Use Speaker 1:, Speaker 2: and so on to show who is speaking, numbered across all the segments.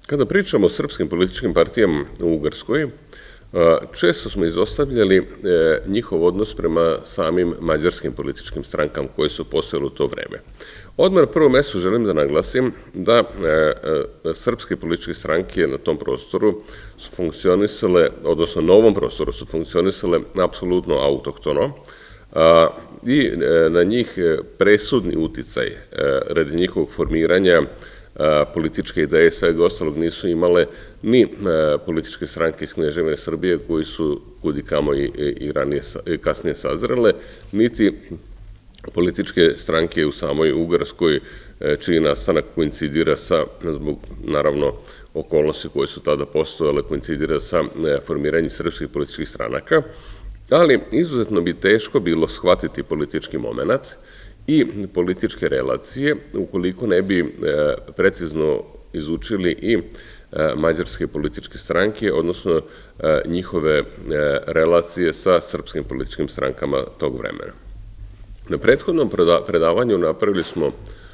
Speaker 1: Kada pričamo o srpskim političkim partijama u Ugarskoj, često smo izostavljali njihov odnos prema samim mađarskim političkim strankama koje su postojale u to vreme. Odmah na prvom mestu želim da naglasim da srpske političke stranke na tom prostoru su funkcionisale, odnosno na ovom prostoru su funkcionisale apsolutno autohtono i na njih presudni uticaj radi njihovog formiranja političke ideje i svega ostalog nisu imale ni političke stranke iz Kneževine Srbije koji su kudikamo i kasnije sazrele, niti političke stranke u samoj Ugarskoj, čiji nastanak koincidira sa, zbog naravno okolnosti koje su tada postojale, koincidira sa formiranjem srpskih političkih stranaka, ali izuzetno bi teško bilo shvatiti politički moment i političke relacije ukoliko ne bi precizno izučili i mađarske političke stranke, odnosno njihove relacije sa srpskim političkim strankama tog vremena. Na prethodnom predavanju napravili smo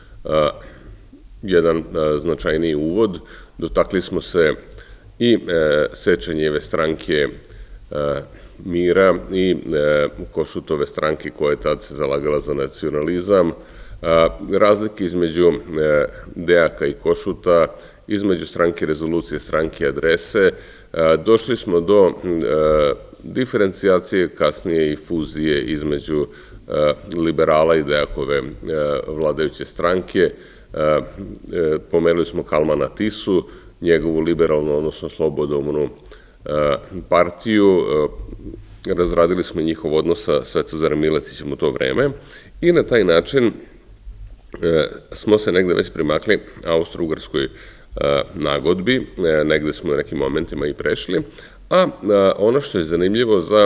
Speaker 1: jedan značajniji uvod, dotakli smo se i Sečanjeve stranke Mira i Košutove stranke koja je tad se zalagala za nacionalizam, razlike između Dejaka i Košuta, između stranke Rezolucije, stranke Adrese, došli smo do diferencijacije, kasnije i fuzije između liberala i Dejakove vladajuće stranke. Pomenuli smo Kalmana Tisu, njegovu liberalnu, odnosno slobodovnu partiju, razradili smo njihov odnos sa Svetozarom Miletićem u to vreme i na taj način smo se negde već primakli Austro-Ugarskoj nagodbi, negde smo u nekim momentima i prešli, a ono što je zanimljivo za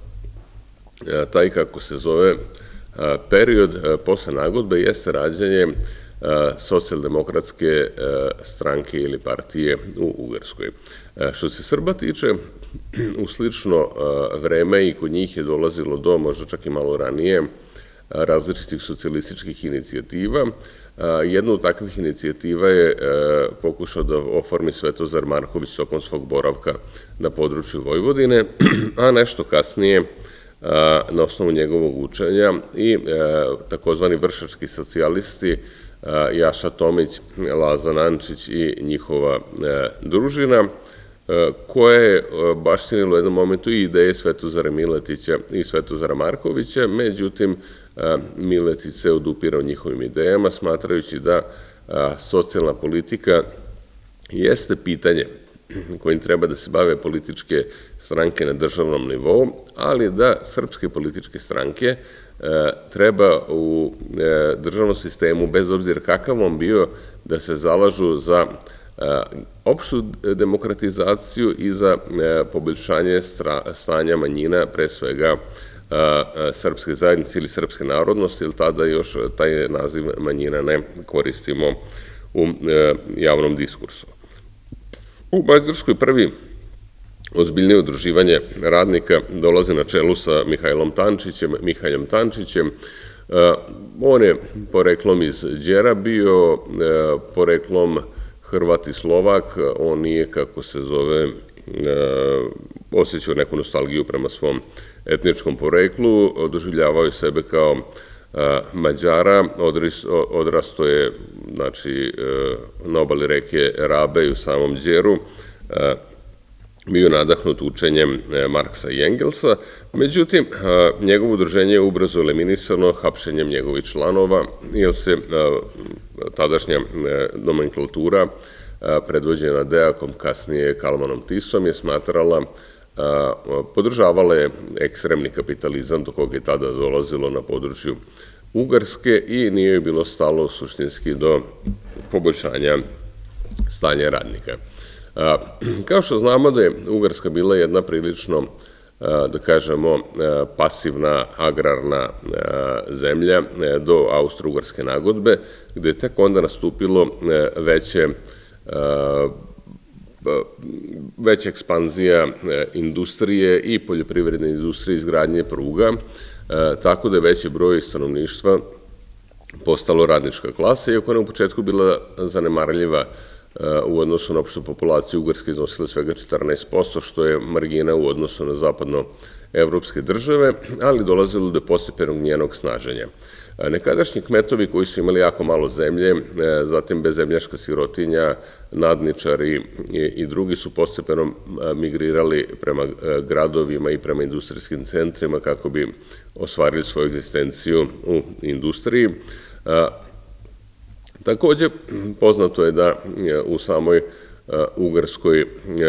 Speaker 1: taj, kako se zove, period posle nagodbe jeste rađanje socijaldemokratske stranke ili partije u Ugarskoj. Što se Srba tiče, u slično vreme i kod njih je dolazilo do, možda čak i malo ranije, različitih socijalističkih inicijativa. Jedna od takvih inicijativa je pokušao da oformi Svetozar Marković tokom svog boravka na području Vojvodine, a nešto kasnije, na osnovu njegovog učenja, i takozvani vršački socijalisti Jaša Tomić, Lazan Ančić i njihova družina, koja je baštinila u jednom momentu i ideje Svetozara Miletića i Svetozara Markovića, međutim Miletić se odupirao njihovim idejama, smatrajući da socijalna politika jeste pitanje kojim treba da se bave političke stranke na državnom nivou, ali da srpske političke stranke treba u državnom sistemu, bez obzira kakav on bio, da se zalažu za opštu demokratizaciju i za poboljšanje stanja manjina, pre svega srpske zajednice ili srpske narodnosti, jer tada još taj naziv manjina ne koristimo u javnom diskursu. U Mađarskoj prvi ozbiljnije udruživanje radnika dolaze na čelu sa Mihaljem Tančićem. On je poreklom iz Đera bio, poreklom Hrvat i Slovak, on nije, kako se zove, osjećao neku nostalgiju prema svom etničkom poreklu, doživljavao je sebe kao Mađara, odrastao je na obali reke Rabe i u samom Đeru, bio nadahnut učenjem Marksa i Engelsa, međutim, njegovo udruženje je ubrzo eliminisano hapšenjem njegovih članova, jer se tadašnja nomenklatura, predvođena Dejakom, kasnije Kalmanom Tisom, je smatrala, podržavala je ekstremni kapitalizam do koga je tada dolazilo na području Ugarske i nije joj bilo stalo suštinski do poboljšanja stanja radnika. Kao što znamo da je Ugarska bila jedna prilično, da kažemo, pasivna agrarna zemlja do Austro-Ugarske nagodbe, gde je tek onda nastupilo veća ekspanzija industrije i poljoprivredne industrije, izgradnje pruga, tako da je veći broj stanovništva postalo radnička klasa, iako je u početku bila zanemarljiva u odnosu na opštu populaciju Ugarske iznosile svega 14%, što je margina u odnosu na zapadnoevropske države, ali dolazilo do postepenog njenog snaženja. Nekadašnji kmetovi koji su imali jako malo zemlje, zatim bezzemljaška sirotinja, nadničari i drugi su postepeno migrirali prema gradovima i prema industrijskim centrima kako bi ostvarili svoju egzistenciju u industriji. Takođe, poznato je da u samoj Ugarskoj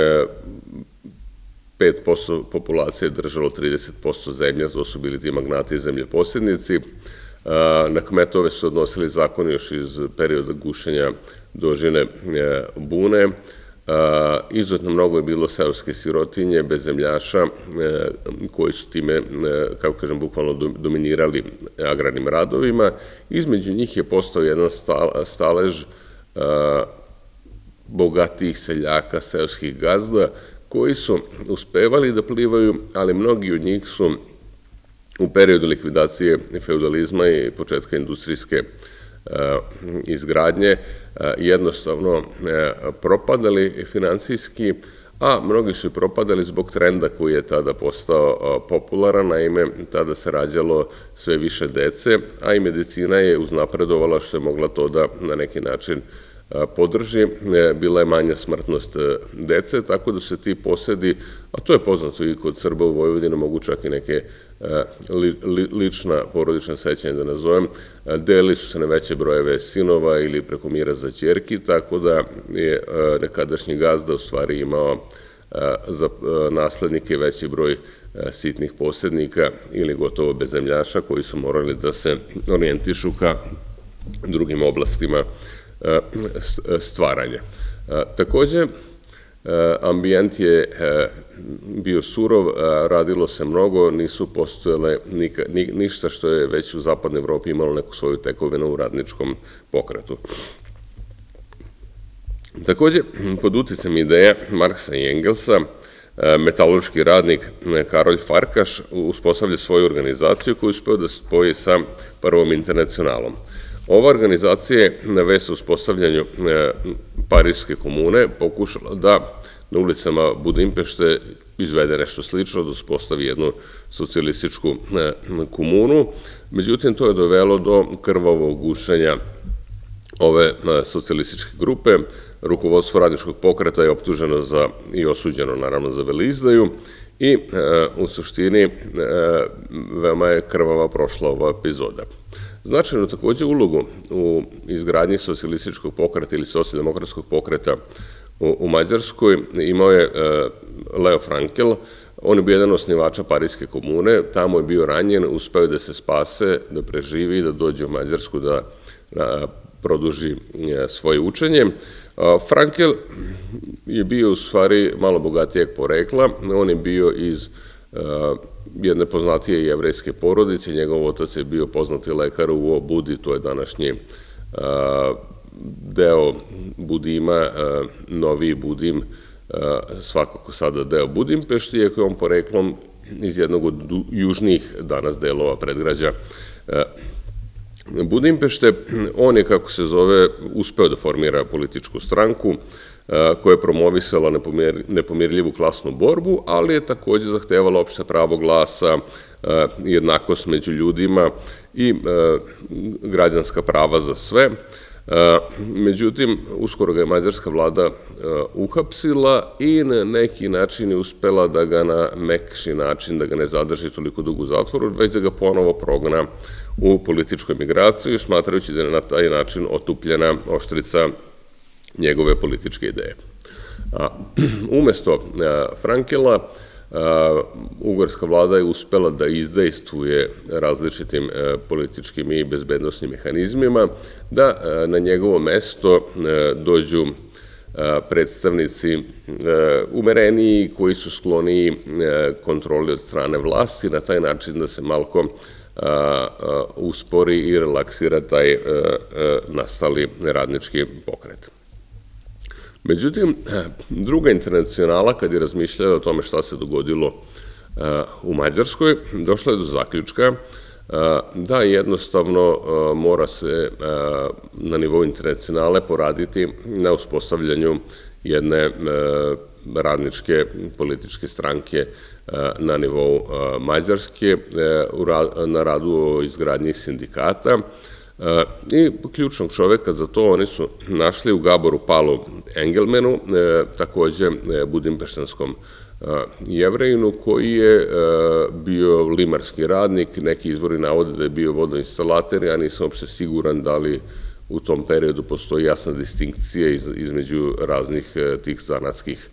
Speaker 1: 5% populacije držalo 30% zemlje, to su bili ti magnati i zemljoposjednici. Na kmetove su odnosili zakoni još iz perioda gušenja dožine bune. Izuzetno mnogo je bilo seoske sirotinje, bezzemljaša, koji su time, kako kažem, bukvalno dominirali agrarnim radovima. Između njih je postao jedan stalež bogatijih seljaka, seoskih gazda, koji su uspevali da plivaju, ali mnogi od njih su u periodu likvidacije feudalizma i početka industrijske izgradnje jednostavno propadali financijski, a mnogi su i propadali zbog trenda koji je tada postao popularan, naime tada se rađalo sve više dece, a i medicina je uznapredovala što je mogla to da na neki način podrži, bila je manja smrtnost dece, tako da se ti posedi, a to je poznato i kod Srba u Vojvodini, mogu čak i neke lična porodična sećanja da nazovem, delili su se na veće brojeve sinova ili preko mira za ćerki, tako da je nekadašnji gazda u stvari imao za naslednike veći broj sitnih posjednika ili gotovo bezzemljaša koji su morali da se orijentišu ka drugim oblastima stvaranja. Takođe, ambijent je bio surov, radilo se mnogo, nisu postojale ništa što je već u zapadnoj Evropi imalo neku svoju tekovinu u radničkom pokretu. Takođe, pod uticajem ideja Marksa i Engelsa, metalurški radnik Karolj Farkaš uspostavlja svoju organizaciju koju uspeo da spoji sa Prvom internacionalom. Ova organizacija je na vest o uspostavljanju Pariške komune pokušala da na ulicama Budimpešte izvede nešto slično, da uspostavi jednu socijalističku komunu. Međutim, to je dovelo do krvavog gušenja ove socijalističke grupe. Rukovodstvo radničkog pokreta je optuženo i osuđeno, naravno, za veleizdaju i u suštini veoma je krvava prošla ova epizoda. Značajno takođe ulogu u izgradnji socijalističkog pokreta ili socijaldemokratskog pokreta u Mađarskoj imao je Leo Frankel. On je bio jedan osnivača Pariške komune, tamo je bio ranjen, uspeo da se spase, da preživi, da dođe u Mađarsku, da produži svoje učenje. Frankel je bio u stvari malo bogatijeg porekla, on je bio iz jedne poznatije jevrejske porodice, njegov otac je bio poznati lekar u Budi, to je današnji deo Budima, noviji Budim, svakako sada deo Budimpešti, iako je on poreklom iz jednog od južnijih danas delova predgrađa Budimpešte. On je, kako se zove, uspeo da formira političku stranku koja je promovisala nepomirljivu klasnu borbu, ali je takođe zahtevala opšte pravo glasa, jednakost među ljudima i građanska prava za sve. Međutim, uskoro ga je mađarska vlada uhapsila i na neki način je uspela da ga na mekši način, da ga ne zadrži toliko dugo u zatvoru, već da ga ponovo progna u političku emigraciju, smatrajući da je na taj način otupljena oštrica njegove političke ideje. Umesto Frankela, ugarska vlada je uspela da izdejstvuje različitim političkim i bezbednostnim mehanizmima, da na njegovo mesto dođu predstavnici umereniji koji su skloniji kontroli od strane vlasti, na taj način da se malko uspori i relaksira taj nastali radnički pokret. Međutim, druga internacionala, kad je razmišljala o tome šta se dogodilo u Mađarskoj, došla je do zaključka da jednostavno mora se na nivou internacionale poraditi na uspostavljanju jedne radničke političke stranke na nivou Mađarske, na radu o izgradnji sindikata. I ključnog čoveka za to oni su našli u Gaboru Palu Engelmanu, takođe budimpeštanskom Jevrejinu, koji je bio limarski radnik. Neki izvori navode da je bio vodoinstalater, ja nisam uopšte siguran da li u tom periodu postoji jasna distinkcija između raznih tih zanatskih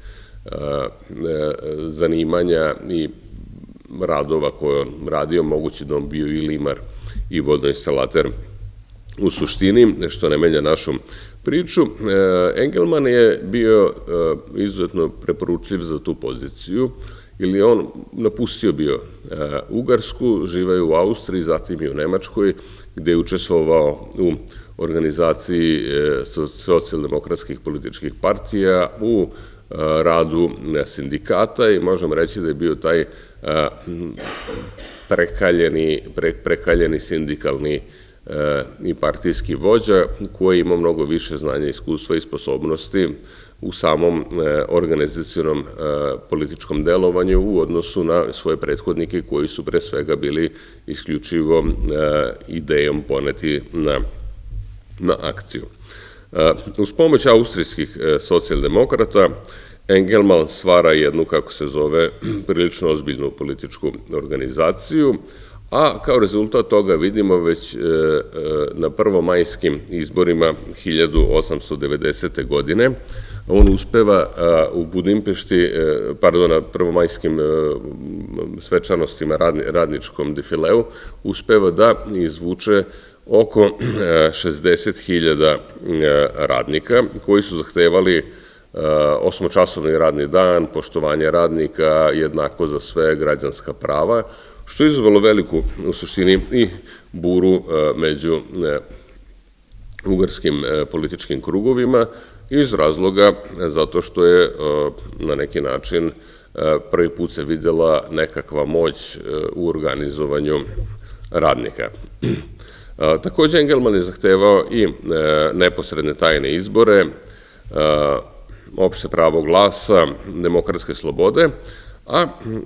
Speaker 1: zanimanja i radova koje on radio, moguće da on bio i limar i vodoinstalater u suštini, što ne menja našu priču. Engelman je bio izuzetno preporučljiv za tu poziciju, ili on napustio bio Ugarsku, živeo je u Austriji, zatim i u Nemačkoj, gde je učestvovao u organizaciji socijaldemokratskih političkih partija, u radu sindikata i možemo reći da je bio taj prekaljeni sindikalni i partijski vođa koji ima mnogo više znanja, iskustva i sposobnosti u samom organizacionom političkom delovanju u odnosu na svoje prethodnike koji su pre svega bili isključivo idejom poneti na akciju. Uz pomoć austrijskih socijaldemokrata Engelman stvara jednu, kako se zove, prilično ozbiljnu političku organizaciju, a kao rezultat toga vidimo već na prvomajskim izborima 1890. godine. On uspeva u Budimpešti, pardon, na prvomajskim svečanostima radničkom defileu, uspeva da izvuče oko 60.000 radnika koji su zahtevali 8-časovni radni dan, poštovanje radnika, jednako za sve, građanska prava, što je izazvalo veliku, u suštini, i buru među ugarskim političkim krugovima iz razloga zato što je na neki način prvi put se videla nekakva moć u organizovanju radnika. Takođe, Engelman je zahtevao i neposredne tajne izbore, opšte pravo glasa, demokratske slobode, a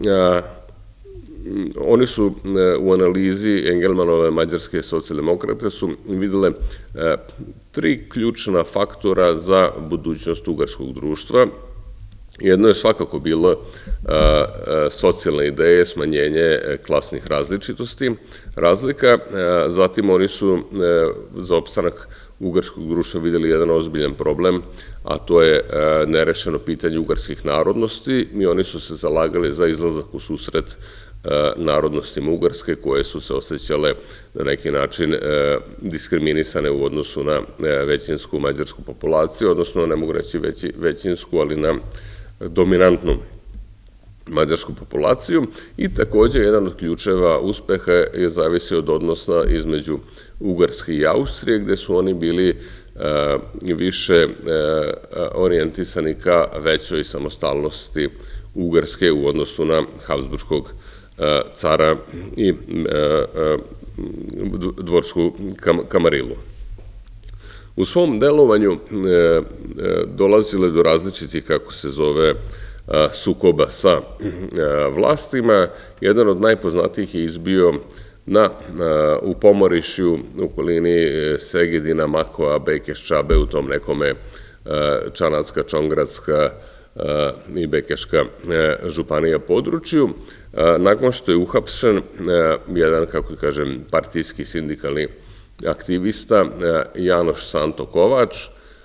Speaker 1: oni su u analizi Engelmanove mađarske socijaldemokrate su videle 3 ključna faktora za budućnost ugarskog društva. Jedno je svakako bilo socijalne ideje, smanjenje klasnih razlika, zatim oni su za opstanak ugarskog društva videli jedan ozbiljan problem, a to je nerešeno pitanje ugarskih narodnosti i oni su se zalagali za izlazak u susret narodnostima Ugarske koje su se osjećale na neki način diskriminisane u odnosu na većinsku mađarsku populaciju, odnosno ne mogu reći većinsku, ali na dominantnu mađarsku populaciju i takođe jedan od ključeva uspeha je zavisio od odnosa između Ugarske i Austrije, gde su oni bili više orijentisani ka većoj samostalnosti Ugarske u odnosu na Habsburškog cara i dvorsku kamarilu. U svom delovanju dolazilo je do različitih, kako se zove, sukoba sa vlastima. Jedan od najpoznatijih je izbio u Pomorišju, u okolini Segedina, Makova, Bekeš-Čabe, u tom nekome Čanacka, Čongradska i Bekeška županija području. Nakon što je uhapšen jedan, kako kažem, partijski sindikalni aktivista Janoš Santo Kovač,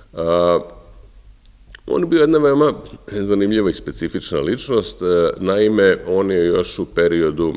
Speaker 1: on je bio jedna veoma zanimljiva i specifična ličnost. Naime, on je još u periodu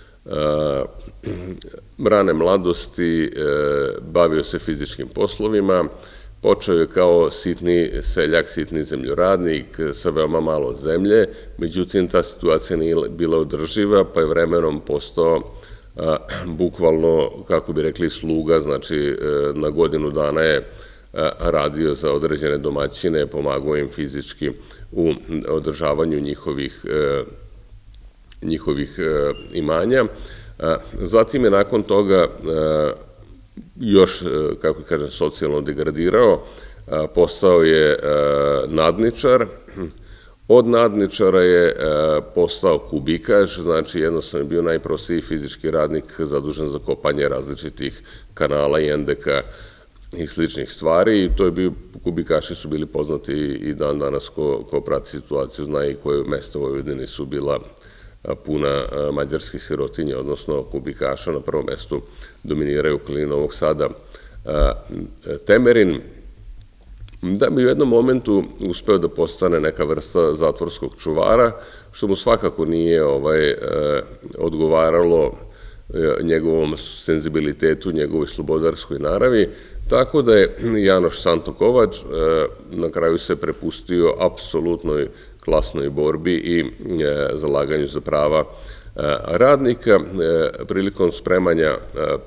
Speaker 1: rane mladosti bavio se fizičkim poslovima, počeo je kao sitni seljak, sitni zemljoradnik sa veoma malo zemlje, međutim ta situacija nije bila održiva, pa je vremenom postao bukvalno, kako bi rekli, sluga, znači na godinu dana je radio za određene domaćine, pomagao im fizički u održavanju njihovih imanja. Zatim je nakon toga još, kako kažem, socijalno degradirao, postao je nadničar. Od nadničara je postao kubikaš, znači jednostavno je bio najprostiji fizički radnik zadužen za kopanje različitih kanala i endeka i sličnih stvari. I to je bio, kubikaši su bili poznati i dan danas ko prati situaciju zna i koje mesta u Vojvodini su bila puna mađarskih sirotinja, odnosno kubikaša. Na prvom mestu dominiraju okolini Novog Sada Temerin. Da bi u jednom momentu uspeo da postane neka vrsta zatvorskog čuvara, što mu svakako nije odgovaralo njegovom senzibilitetu, njegovoj slobodarskoj naravi, tako da je Janoš Santokovač na kraju se prepustio apsolutnoj klasnoj borbi i zalaganju za prava radnika. Prilikom spremanja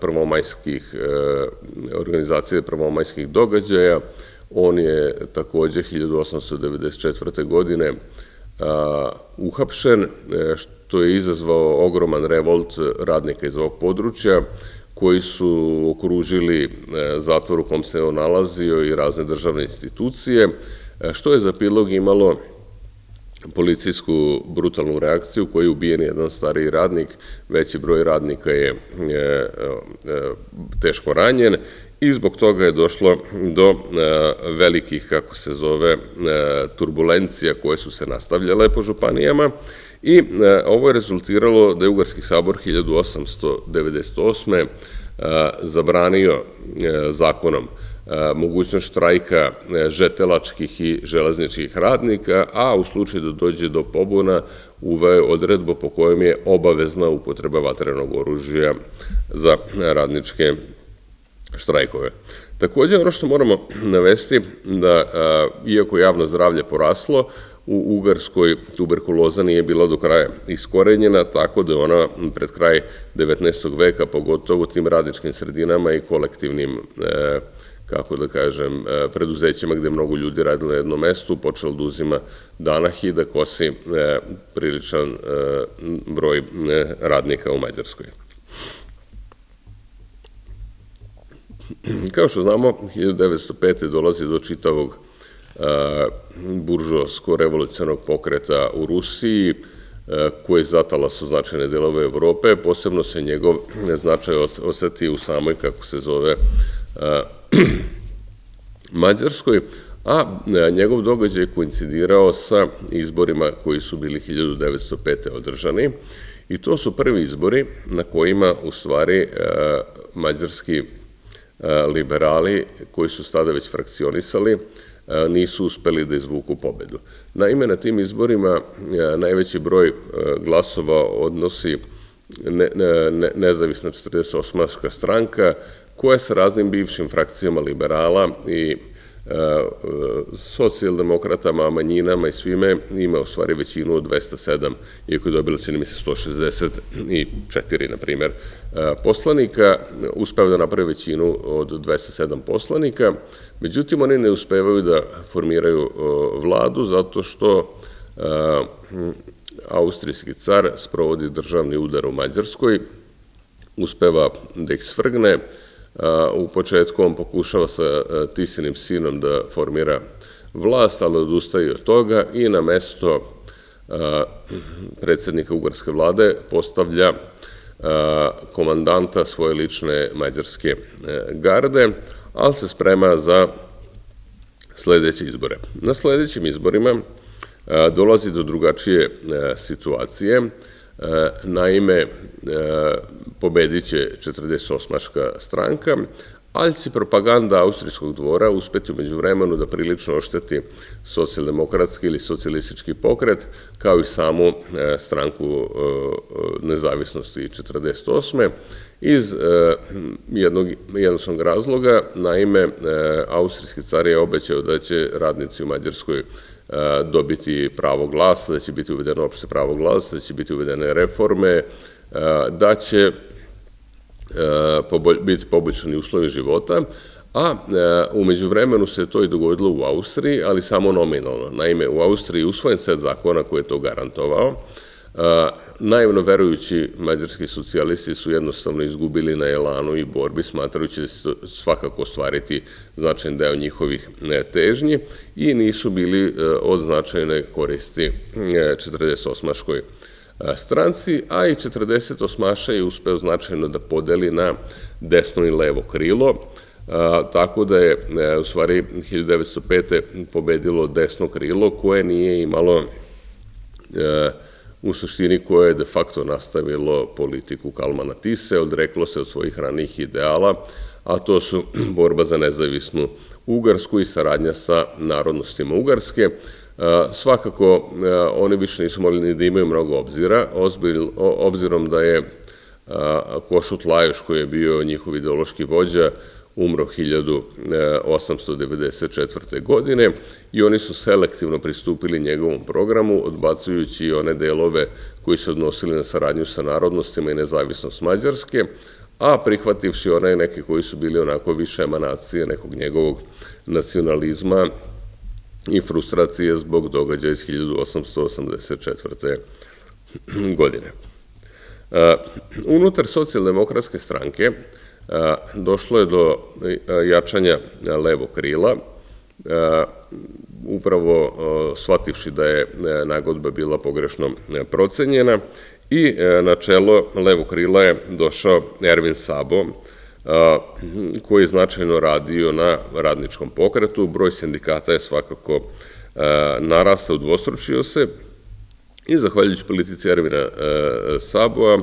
Speaker 1: organizacije prvomajskih događaja, on je takođe 1894. godine uhapšen, što je izazvao ogroman revolt radnika iz ovog područja, koji su okružili zatvor u kom se on nalazio i razne državne institucije, što je za epilog imalo policijsku brutalnu reakciju, koji je ubijen jedan stariji radnik, veći broj radnika je teško ranjen i zbog toga je došlo do velikih, kako se zove, turbulencija koje su se nastavljale po županijama i ovo je rezultiralo da je Ugarski sabor 1898. zabranio zakonom mogućnost štrajka žetelačkih i železničkih radnika, a u slučaju da dođe do pobuna uveo odredbu po kojem je obavezna upotreba vatrenog oružja za radničke štrajkove. Takođe, ono što moramo navesti da, iako javno zdravlje poraslo, u Ugarskoj tuberkuloza nije bila do kraja iskorenjena, tako da je ona pred kraj 19. veka, pogotovo u tim radničkim sredinama i kolektivnim, kako da kažem, preduzećima gde mnogo ljudi radilo na jednom mestu, počelo da uzima danak i da kosi priličan broj radnika u Mađarskoj. Kao što znamo, 1905. dolazi do čitavog buržoasko-revolucionarnog pokreta u Rusiji, koji zatalasao značajne delove Evrope, posebno se njegov značaj oseti u samoj, kako se zove, Mađarskoj, a njegov događaj je koincidirao sa izborima koji su bili 1905. održani i to su prvi izbori na kojima u stvari mađarski liberali, koji su tada već frakcionisali, nisu uspeli da izvuku pobedu. Naime, na tim izborima najveći broj glasova odnosi nezavisna 48. stranka, koja sa raznim bivšim frakcijama liberala i socijaldemokratama, manjinama i svime ima u stvari većinu od 207, iako je dobila, čini mi se, 164, na primer, poslanika, uspeva da napravi većinu od 207 poslanika, međutim, oni ne uspevaju da formiraju vladu zato što austrijski car sprovodi državni udar u Mađarskoj, uspeva da ih svrgne. U početku on pokušava sa Tisinim sinom da formira vlast, ali odustaje od toga i na mesto predsednika Ugarske vlade postavlja komandanta svoje lične mađarske garde, ali se sprema za sledeće izbore. Na sledećim izborima dolazi do drugačije situacije. Naime, pobedit će 48. stranka, ali će propaganda austrijskog dvora uspeti umeđu vremenu da prilično ošteti socijaldemokratski ili socijalistički pokret, kao i samu stranku nezavisnosti 48. iz jednog jednostavnog razloga. Naime, austrijski car je obećao da će radnici u Mađarskoj dobiti pravo glasa, da će biti uvedeno opšte pravo glasa, da će biti uvedene reforme, da će biti poboljšani uslovi života, a umeđu vremenu se to i dogodilo u Austriji, ali samo nominalno. Naime, u Austriji je usvojen set zakona koji je to garantovao. Naivno verujući mađarski socijalisti su jednostavno izgubili na elanu i borbi, smatrajući da će se svakako ostvariti značajan deo njihovih težnji i nisu bili od značajne koristi 48-aškoj stranci, a i 48-aša je uspeo značajno da podeli na desno i levo krilo, tako da je u stvari 1905. pobedilo desno krilo koje nije imalo u suštini koje je de facto nastavilo politiku Kalmana Tise, odreklo se od svojih ranijih ideala, a to su borba za nezavisnu Ugarsku i saradnja sa narodnostima Ugarske. Svakako, oni više nisu mogli ni da imaju mnogo obzira, obzirom da je Košut Lajoš, koji je bio njihov ideološki vođa, umro 1894. godine i oni su selektivno pristupili njegovom programu, odbacujući one delove koji se odnosili na saradnju sa narodnostima i nezavisnost Mađarske, a prihvativši one neke koji su bili onako više emanacije nekog njegovog nacionalizma i frustracije zbog događaja iz 1884. godine. Unutar socijaldemokratske stranke došlo je do jačanja levog krila, upravo shvativši da je nagodba bila pogrešno procenjena i na čelo levog krila je došao Ervin Sabo, koji je značajno radio na radničkom pokretu. Broj sindikata je svakako narastao, udvostručio se i zahvaljujući politici Ervina Saboa,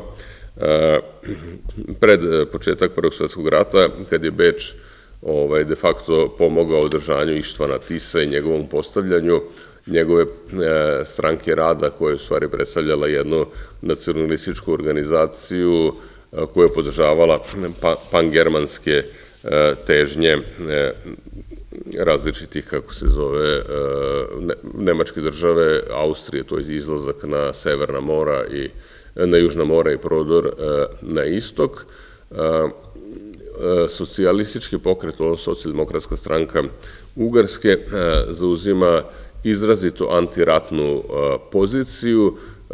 Speaker 1: pred početak Prvog svjetskog rata, kad je Beč de facto pomogao održanju Ištvana Tise i njegovom postavljanju njegove stranke rada, koja je u stvari predstavljala jednu nacionalističku organizaciju koja je podržavala pangermanske težnje različitih, kako se zove, nemačke države, Austrije, to je izlazak na severna mora i na južna mora i prodor na istok. Socijalistički pokret, odnosno socijaldemokratska stranka Ugarske, zauzima izrazito antiratnu poziciju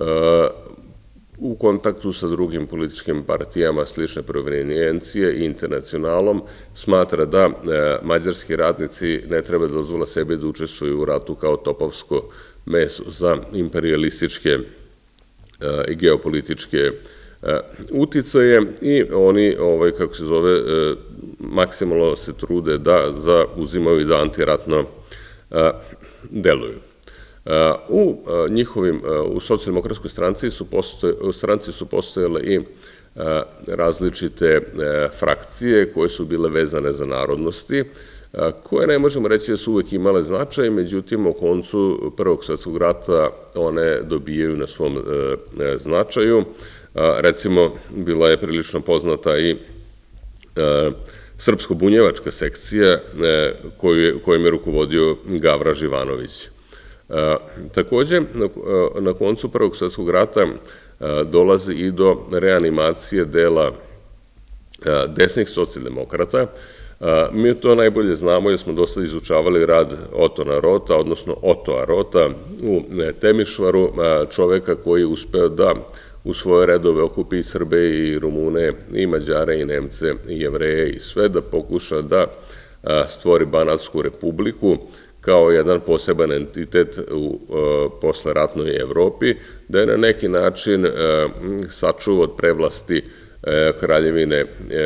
Speaker 1: u kontaktu sa drugim političkim partijama slične provenijencije i internacionalom. Smatra da mađarski radnici ne treba da dozvole sebi da učestvuju u ratu kao topovsko meso za imperialističke i geopolitičke uticaje i oni, kako se zove, maksimalno se trude da zauzimaju i da antiratno deluju. U socijaldemokratskoj stranci su postojale i različite frakcije koje su bile vezane za narodnosti, koje ne možemo reći da su uvek imale značaj, međutim, u koncu Prvog svjetskog rata one dobijaju na svom značaju. Recimo, bila je prilično poznata i srpsko-bunjevačka sekcija kojom je rukovodio Gavra Živanović. Takođe, na koncu Prvog svjetskog rata dolazi i do reanimacije dela desnih socijaldemokrata. Mi to najbolje znamo jer smo dosta izučavali rad Otona Rota, odnosno Otoa Rota u Temišvaru, čoveka koji je uspeo da u svoje redove okupi i Srbe i Rumune i Mađare i Nemce i Jevreje i sve, da pokuša da stvori Banatsku republiku kao jedan poseban entitet u posleratnoj Evropi, da je na neki način sačuva od prevlasti Kraljevine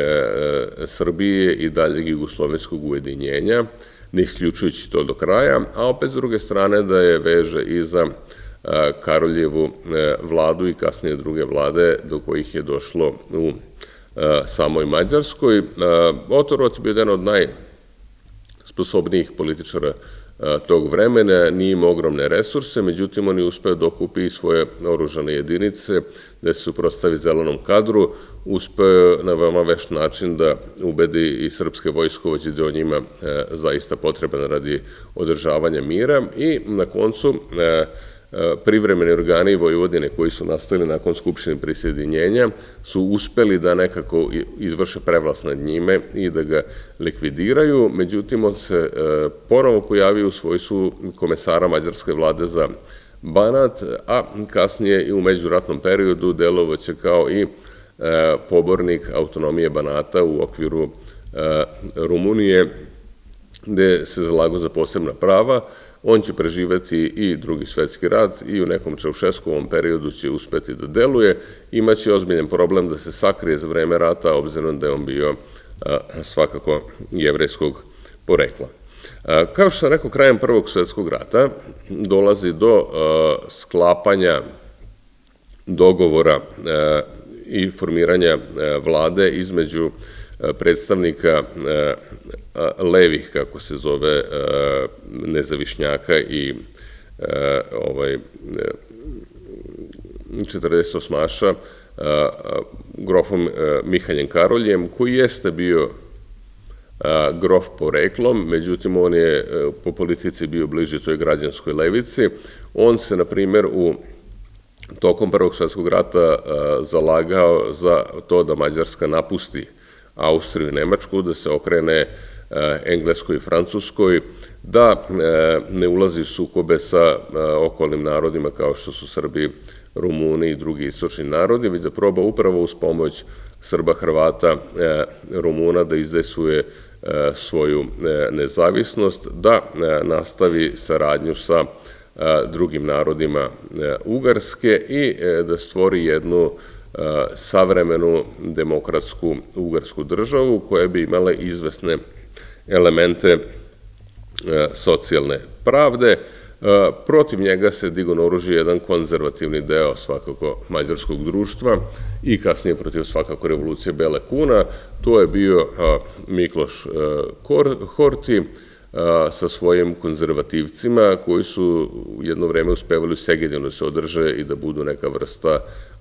Speaker 1: Srbije i daljeg jugoslovenskog ujedinjenja, ne isključujući to do kraja, a opet s druge strane da je veže i za Karoljevu vladu i kasnije druge vlade do kojih je došlo u samoj Mađarskoj. Oto Rot je bio jedan od najsposobnijih političara tog vremena, nije imao ogromne resurse, međutim on je uspeo da okupi i svoje oružane jedinice, da se suprotstavi zelenom kadru, uspeo na veoma vešt način da ubedi i srpske vojskovođe da je on njima zaista potreban radi održavanja mira i na koncu privremeni organi Vojvodine koji su nastali nakon Skupštine prisjedinjenja su uspeli da nekako izvrše prevlast nad njime i da ga likvidiraju, međutim on se ponovo pojavio u svojstvu komesara mađarske vlade za Banat, a kasnije i u međuratnom periodu delovaće kao i pobornik autonomije Banata u okviru Rumunije, gde se zalagao za posebna prava. On će preživeti i Drugi svetski rat i u nekom Čaušeskovom periodu će uspeti da deluje. Imaće ozbiljan problem da se sakrije za vreme rata, obzirom da je on bio svakako jevrejskog porekla. Kao što sam rekao, krajem Prvog svetskog rata dolazi do sklapanja dogovora i formiranja vlade između predstavnika levih, kako se zove, nezavišnjaka i 48-aša, grofom Mihaljem Karoljem, koji jeste bio grof poreklom, međutim on je po politici bio bliži toj građanskoj levici. On se, na primjer, tokom Prvog svetskog rata zalagao za to da Mađarska napusti Austriju i Nemačku, da se okrene Engleskoj i Francuskoj, da ne ulazi u sukobe sa okolnim narodima kao što su Srbi, Rumuni i drugi istočni narodi, već da proba upravo uz pomoć Srba, Hrvata, Rumuna da izdejstvuje svoju nezavisnost, da nastavi saradnju sa drugim narodima Ugarske i da stvori jednu savremenu demokratsku ugarsku državu koja bi imala izvesne elemente socijalne pravde. Protiv njega se digao na oružje jedan konzervativni deo svakako mađarskog društva i kasnije protiv svakako revolucije Bele kuna. To je bio Mikloš Horthy sa svojim konzervativcima koji su jedno vreme uspevali u Segedinu da se održe i da budu neka vrsta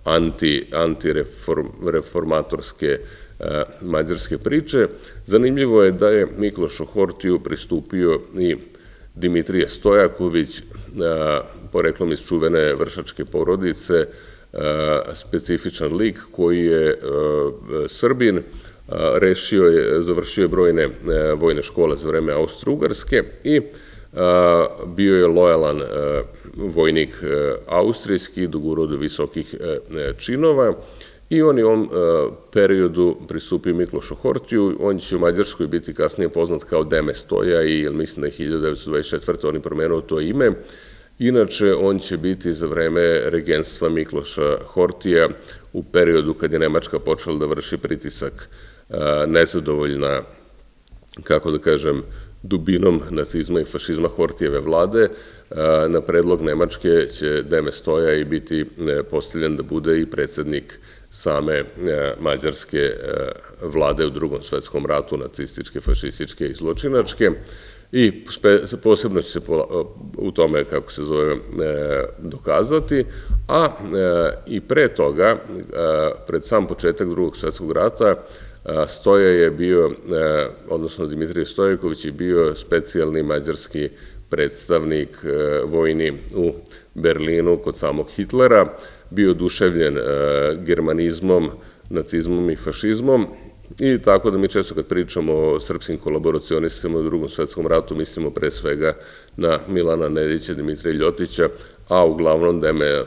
Speaker 1: antireformatorske mađarske priče. Zanimljivo je da je Miklošu Hortiju pristupio i Dimitrije Stojaković, poreklom iz čuvene vršačke porodice, specifičan lik koji je Srbin, završio je brojne vojne škole za vreme Austro-Ugarske i bio je lojalan vojnik austrijski, dogurao do visokih činova i on je u ovom periodu pristupio Miklošu Hortiju. On će u Mađarskoj biti kasnije poznat kao Deme Stoja i mislim da je 1924. on je promenio to ime. Inače, on će biti za vreme regenstva Mikloša Hortija u periodu kad je Nemačka počela da vrši pritisak nezadovoljna, kako da kažem, dubinom nacizma i fašizma Hortijeve vlade. Na predlog Nemačke će Deme Stoja i biti postavljen da bude i predsednik same mađarske vlade u Drugom svetskom ratu, nacističke, fašističke i zločinačke. I posebno će se u tome, kako se zove, dokazati, a i pre toga, pred sam početak Drugog svetskog rata, Stoja je bio, odnosno Dimitrije Stojaković je bio specijalni mađarski predstavnik vojni u Berlinu kod samog Hitlera, bio oduševljen germanizmom, nacizmom i fašizmom i tako da mi često kad pričamo o srpskim kolaboracionistima u Drugom svetskom ratu mislimo pre svega na Milana Nedića, Dimitrija Ljotića, a uglavnom Deme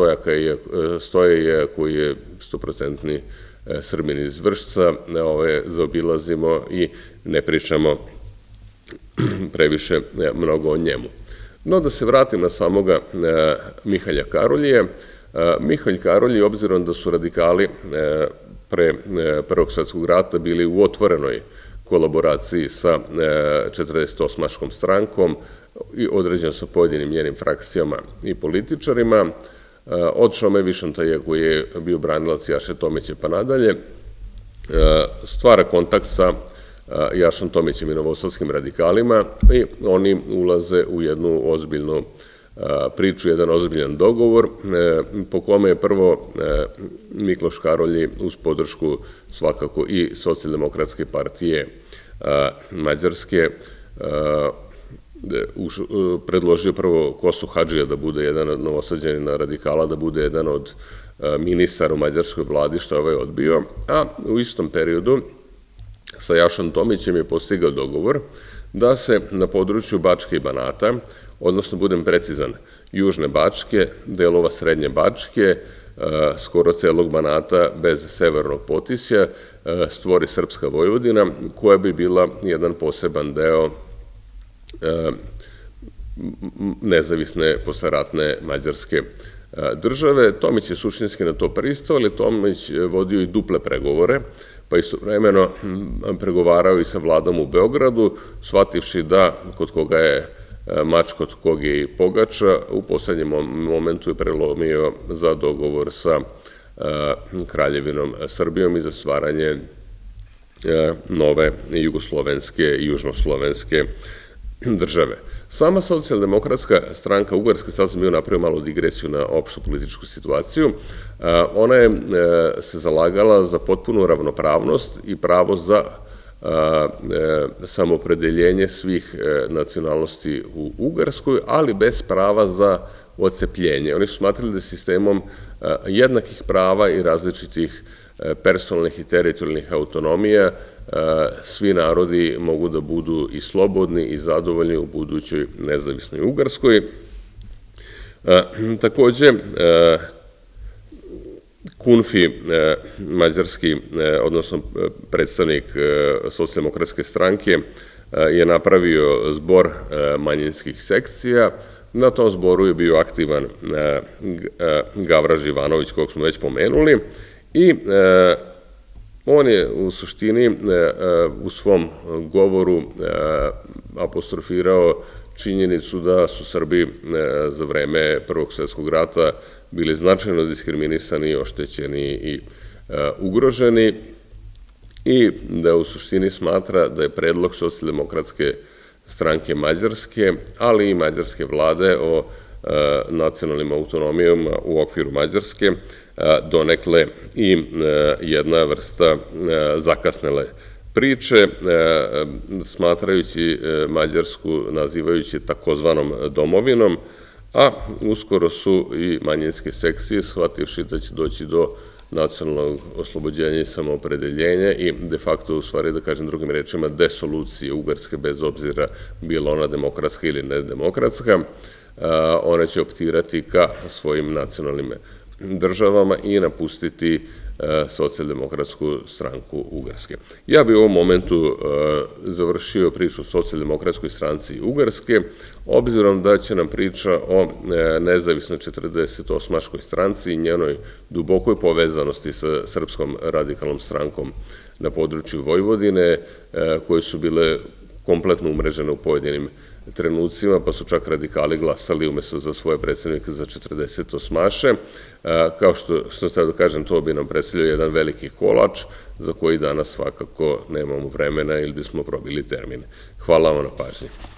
Speaker 1: Stoja koji je 100% Srbin iz Vršca, zaobilazimo i ne pričamo previše mnogo o njemu. No da se vratim na samoga Mihalja Karoljija. Mihalj Karolji, obzirom da su radikali pre Prvog svetskog rata bili u otvorenoj kolaboraciji sa 48-aškom strankom i određeno sa pojedinim njenim frakcijama i političarima, od Šome Višantaja koji je bio branilac Jaše Tomića pa nadalje, stvara kontakt sa Jašom Tomićem i novosadskim radikalima i oni ulaze u jednu ozbiljnu priču, jedan ozbiljan dogovor po kome je prvo Mikloš Karolji uz podršku svakako i Socijaldemokratske partije Mađarske predložio prvo Kostu Hadžija da bude jedan od novosađanina radikala, da bude jedan od ministara u mađarskoj vladi, što je ovaj odbio, a u istom periodu sa Jašom Tomićem je postigao dogovor da se na području Bačke i Banata, odnosno budem precizan, južne Bačke, delova srednje Bačke, skoro celog Banata bez severnog Potisja, stvori srpska Vojvodina, koja bi bila jedan poseban deo nezavisne posleratne mađarske države. Tomić je suštinski na to pristao, ali Tomić vodio i duple pregovore, pa istovremeno pregovarao i sa vladom u Beogradu, shvativši da kod koga je mač, kod kog je i pogača, u poslednjem momentu je prelomio za dogovor sa Kraljevinom Srbijom i za stvaranje nove jugoslovenske i južnoslovenske države. Sama socijaldemokratska stranka Ugarske, sad sam bio napravio malu digresiju na opštu političku situaciju, ona je se zalagala za potpunu ravnopravnost i pravo za samoopredeljenje svih nacionalnosti u Ugarskoj, ali bez prava za odcepljenje. Oni su smatrali da sistemom jednakih prava i različitih personalnih i teritorijalnih autonomija svi narodi mogu da budu i slobodni i zadovoljni u budućoj nezavisnoj Ugarskoj. Takođe, Kunfi, mađarski, odnosno predstavnik socijaldemokratske stranke, je napravio zbor manjinskih sekcija. Na tom zboru je bio aktivan Gavraž Ivanović, kog smo već pomenuli, i on je u suštini u svom govoru apostrofirao činjenicu da su Srbi za vreme Prvog svjetskog rata bili značajno diskriminisani, oštećeni i ugroženi, i da u suštini smatra da je predlog socijaldemokratske stranke Mađarske, ali i mađarske vlade o nacionalnim autonomijama u okviru Mađarske donekle i jedna vrsta zakasnele priče, smatrajući Mađarsku, nazivajući takozvanom domovinom, a uskoro su i manjinske sekcije, shvativši da će doći do nacionalnog oslobođenja i samoopredeljenja i de facto, u stvari, da kažem drugim rečima, desolucije Ugarske, bez obzira bila ona demokratska ili nedemokratska, one će optirati ka svojim nacionalnim državama i napustiti socijaldemokratsku stranku Ugarske. Ja bih u ovom momentu završio priču o socijaldemokratskoj stranci Ugarske, obzirom da će nam priča o nezavisnoj 48. stranci i njenoj dubokoj povezanosti sa Srpskom radikalnom strankom na području Vojvodine, koje su bile kompletno umrežene u pojedinim trenucima, pa su čak radikali glasali umesto za svoje predstavnike za 48. Kao što ste da kažem, to bi nam predstavljao jedan veliki kolač za koji danas svakako nemamo vremena ili bismo probili termine. Hvala vam na pažnji.